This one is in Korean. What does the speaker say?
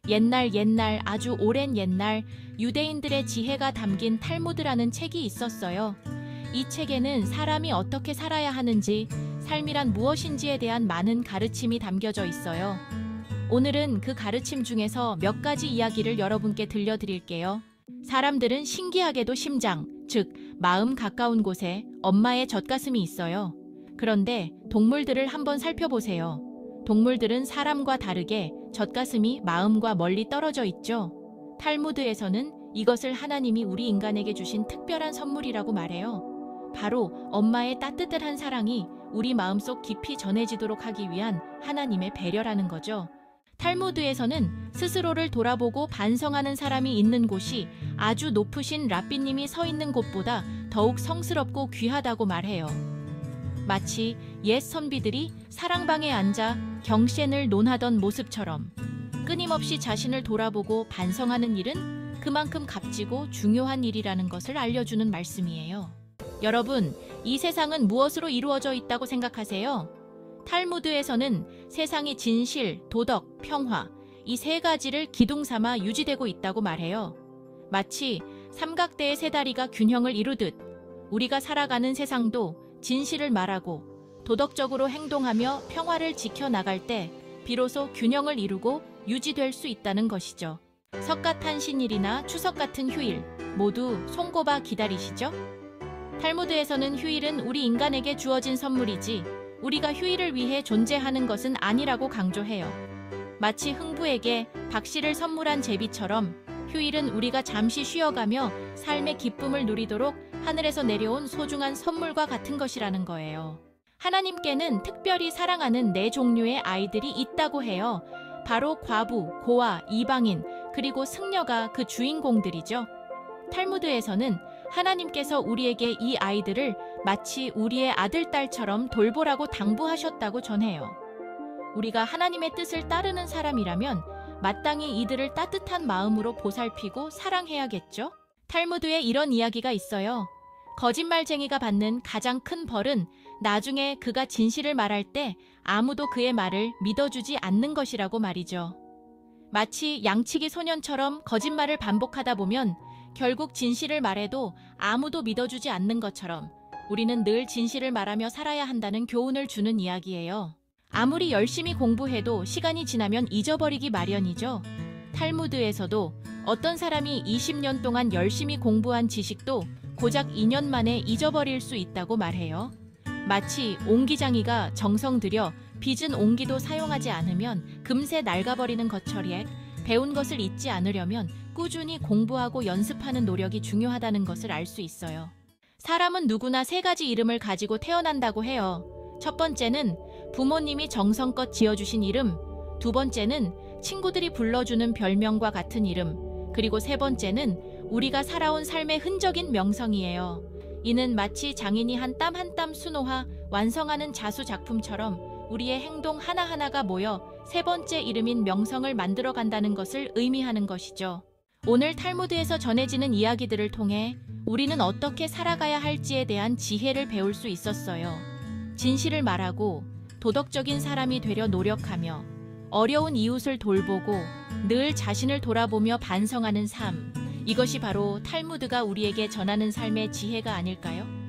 옛날 아주 오랜 옛날 유대인들의 지혜가 담긴 탈무드라는 책이 있었어요. 이 책에는 사람이 어떻게 살아야 하는지, 삶이란 무엇인지에 대한 많은 가르침이 담겨져 있어요. 오늘은 그 가르침 중에서 몇 가지 이야기를 여러분께 들려드릴게요. 사람들은 신기하게도 심장, 즉 마음 가까운 곳에 엄마의 젖가슴이 있어요. 그런데 동물들을 한번 살펴보세요. 동물들은 사람과 다르게 젖가슴이 마음과 멀리 떨어져 있죠. 탈무드에서는 이것을 하나님이 우리 인간에게 주신 특별한 선물이라고 말해요. 바로 엄마의 따뜻한 사랑이 우리 마음속 깊이 전해지도록 하기 위한 하나님의 배려라는 거죠. 탈무드에서는 스스로를 돌아보고 반성하는 사람이 있는 곳이 아주 높으신 랍비님이 서 있는 곳보다 더욱 성스럽고 귀하다고 말해요. 마치 옛 선비들이 사랑방에 앉아 경셴을 논하던 모습처럼 끊임없이 자신을 돌아보고 반성하는 일은 그만큼 값지고 중요한 일이라는 것을 알려주는 말씀이에요. 여러분, 이 세상은 무엇으로 이루어져 있다고 생각하세요? 탈무드에서는 세상이 진실, 도덕, 평화, 이 세 가지를 기둥 삼아 유지되고 있다고 말해요. 마치 삼각대의 세 다리가 균형을 이루듯 우리가 살아가는 세상도 진실을 말하고 도덕적으로 행동하며 평화를 지켜나갈 때 비로소 균형을 이루고 유지될 수 있다는 것이죠. 석가탄신일이나 추석 같은 휴일, 모두 손꼽아 기다리시죠? 탈무드에서는 휴일은 우리 인간에게 주어진 선물이지 우리가 휴일을 위해 존재하는 것은 아니라고 강조해요. 마치 흥부에게 박씨를 선물한 제비처럼 휴일은 우리가 잠시 쉬어가며 삶의 기쁨을 누리도록 하늘에서 내려온 소중한 선물과 같은 것이라는 거예요. 하나님께는 특별히 사랑하는 네 종류의 아이들이 있다고 해요. 바로 과부, 고아, 이방인, 그리고 승려가 그 주인공들이죠. 탈무드에서는 하나님께서 우리에게 이 아이들을 마치 우리의 아들, 딸처럼 돌보라고 당부하셨다고 전해요. 우리가 하나님의 뜻을 따르는 사람이라면 마땅히 이들을 따뜻한 마음으로 보살피고 사랑해야겠죠? 탈무드에 이런 이야기가 있어요. 거짓말쟁이가 받는 가장 큰 벌은 나중에 그가 진실을 말할 때 아무도 그의 말을 믿어주지 않는 것이라고 말이죠. 마치 양치기 소년처럼 거짓말을 반복하다 보면 결국 진실을 말해도 아무도 믿어주지 않는 것처럼 우리는 늘 진실을 말하며 살아야 한다는 교훈을 주는 이야기예요. 아무리 열심히 공부해도 시간이 지나면 잊어버리기 마련이죠. 탈무드에서도 어떤 사람이 20년 동안 열심히 공부한 지식도 고작 2년 만에 잊어버릴 수 있다고 말해요. 마치 옹기장이가 정성 들여 빚은 옹기도 사용하지 않으면 금세 낡아버리는 것처럼 배운 것을 잊지 않으려면 꾸준히 공부하고 연습하는 노력이 중요하다는 것을 알 수 있어요. 사람은 누구나 세 가지 이름을 가지고 태어난다고 해요. 첫 번째는 부모님이 정성껏 지어주신 이름, 두 번째는 친구들이 불러주는 별명과 같은 이름, 그리고 세 번째는 우리가 살아온 삶의 흔적인 명성이에요. 이는 마치 장인이 한 땀 한 땀 수놓아 완성하는 자수 작품처럼 우리의 행동 하나하나가 모여 세 번째 이름인 명성을 만들어간다는 것을 의미하는 것이죠. 오늘 탈무드에서 전해지는 이야기들을 통해 우리는 어떻게 살아가야 할지에 대한 지혜를 배울 수 있었어요. 진실을 말하고 도덕적인 사람이 되려 노력하며 어려운 이웃을 돌보고 늘 자신을 돌아보며 반성하는 삶, 이것이 바로 탈무드가 우리에게 전하는 삶의 지혜가 아닐까요?